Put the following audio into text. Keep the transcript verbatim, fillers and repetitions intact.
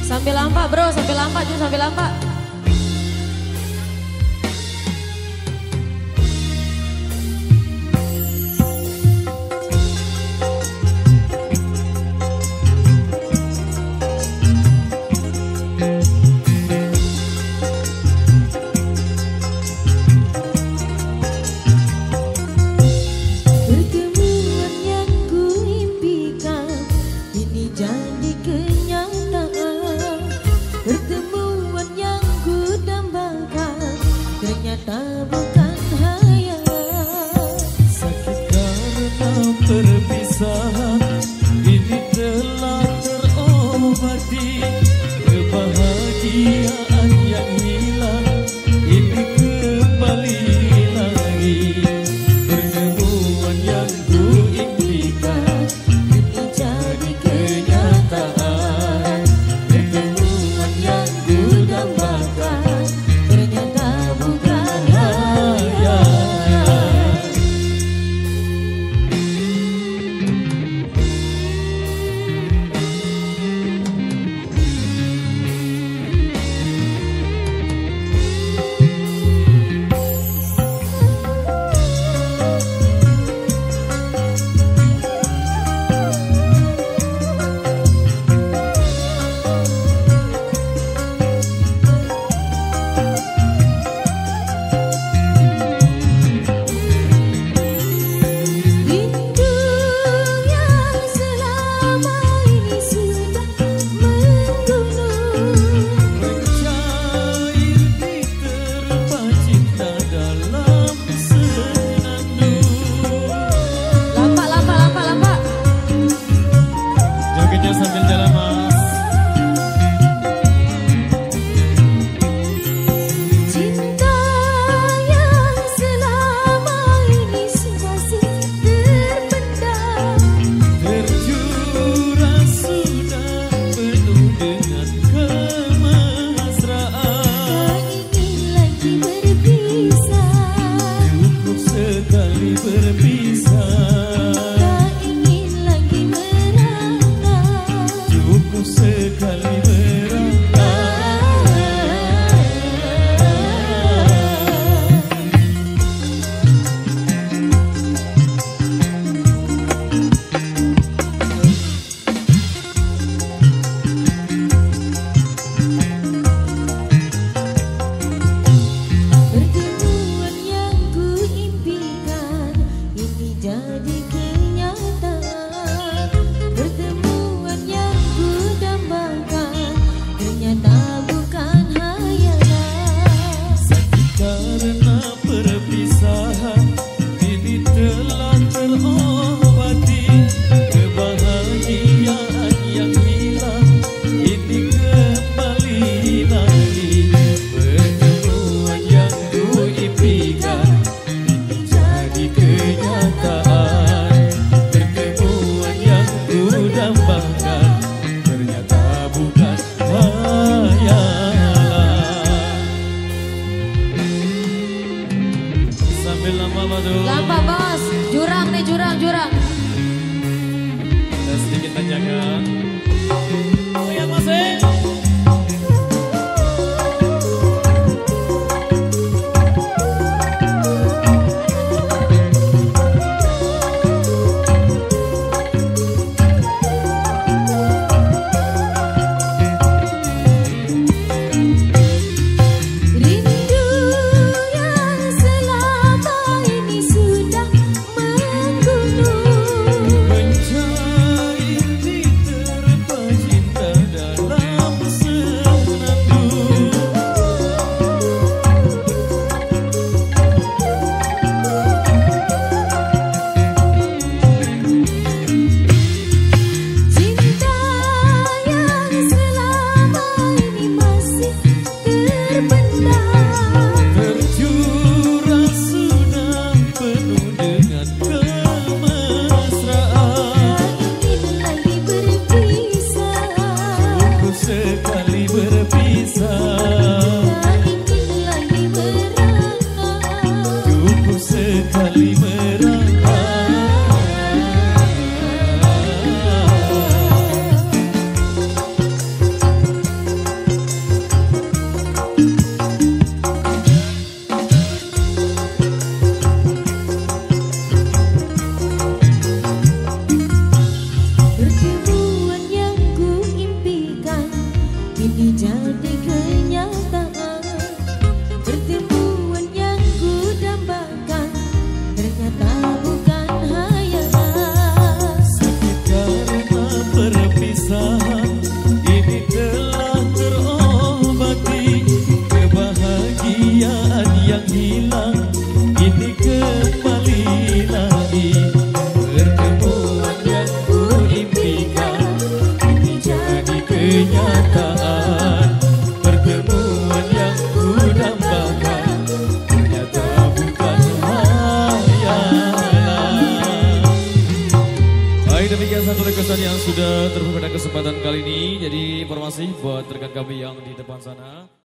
Sambil lampak bro, sambil lampak Jun, sambil lampak. Perpisahan ini telah terobati, kebahagiaan yang hilang ini kembali lagi. Pertemuan yang ku impikan ini jadi kenyataan. Pertemuan yang ku dambakan ternyata bukan hayal. Sambil jalan mas. Cinta yang selama ini masih terpendam, tercurah sudah penuh dengan kemesraan. tak ingin lagi berpisah, Cukup sekali berpisah. Sekali pertemuan yang ku impikan ini jadi kenyataan. Pertemuan yang ku dambakan ternyata bukan hayalan. sakit karena perpisahan ini telah terobati, kebahagiaan yang hilang ini kembali lagi. Pertemuan yang ku impikan ini jadi kenyataan. Pertemuan yang ku dambakan ternyata bukan hayalan. Sambil lama-lama dulu. Lampak bos, jurang nih, jurang, jurang. Dan sedikit tanjakan. Lihat masih. Rindu yang selama ini sudah menggunung, Mencair di demikian satu requestan yang sudah terbuka pada kesempatan kali ini. Jadi informasi buat rekan kami yang di depan sana.